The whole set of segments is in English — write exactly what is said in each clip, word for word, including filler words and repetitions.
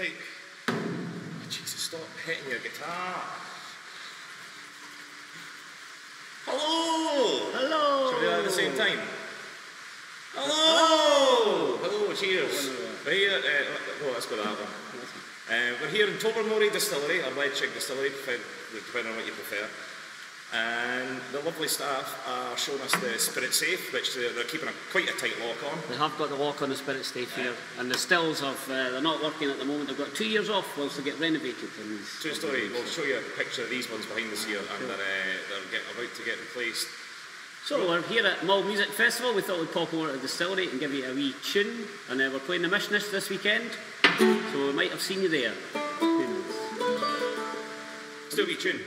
Right. Jesus, stop hitting your guitar. Hello! Hello! Shall we do that at the same time? Hello! Hello, cheers. We're here, uh, oh, let's go that one. Uh, we're here in Tobermory Distillery, or Ledaig Distillery, depending on what you prefer. And the lovely staff are showing us the spirit safe, which they're, they're keeping a, quite a tight lock on. They have got the lock on the spirit safe here, and the stills have, uh, they're not working at the moment. They've got two years off whilst they get renovated. True story, we'll show you a picture of these ones behind us here, and they're, uh, they're get, about to get replaced. So we're here at Mull Music Festival. We thought we'd pop over to the distillery and give you a wee tune, and uh, we're playing the Missionist this weekend, so we might have seen you there. Who knows? Still wee tune.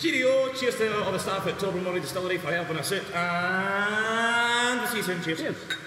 Cheers to all the staff at Tobermory Distillery for helping us out, and we'll see you soon. Cheers. Cheers.